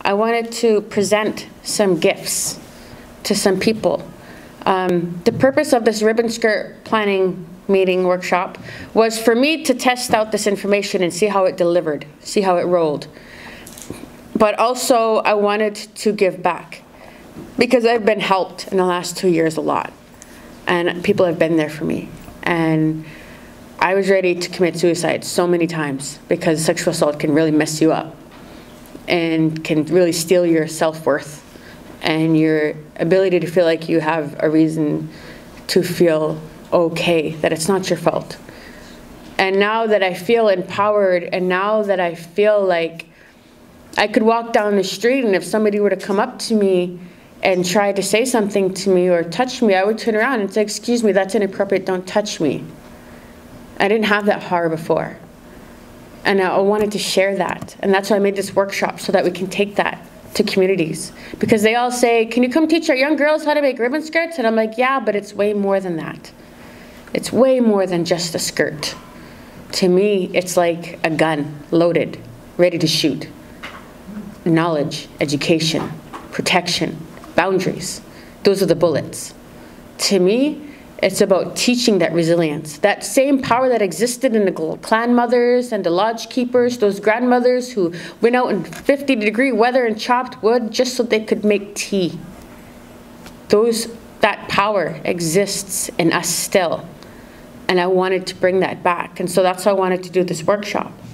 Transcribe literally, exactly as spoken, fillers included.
I wanted to present some gifts to some people. Um, the purpose of this ribbon skirt planning meeting workshop was for me to test out this information and see how it delivered, see how it rolled. But also I wanted to give back because I've been helped in the last two years a lot, and people have been there for me. And I was ready to commit suicide so many times because sexual assault can really mess you up and can really steal your self-worth and your ability to feel like you have a reason to feel okay, that it's not your fault. And now that I feel empowered, and now that I feel like I could walk down the street, and if somebody were to come up to me and try to say something to me or touch me, I would turn around and say, excuse me, that's inappropriate, don't touch me. I didn't have that power before. And I wanted to share that. And that's why I made this workshop, so that we can take that to communities. Because they all say, can you come teach our young girls how to make ribbon skirts? And I'm like, yeah, but it's way more than that. It's way more than just a skirt. To me, it's like a gun, loaded, ready to shoot. Knowledge, education, protection, boundaries. Those are the bullets. To me, it's about teaching that resilience, that same power that existed in the clan mothers and the lodge keepers, those grandmothers who went out in fifty degree weather and chopped wood just so they could make tea. Those, that power exists in us still. And I wanted to bring that back. And so that's why I wanted to do this workshop.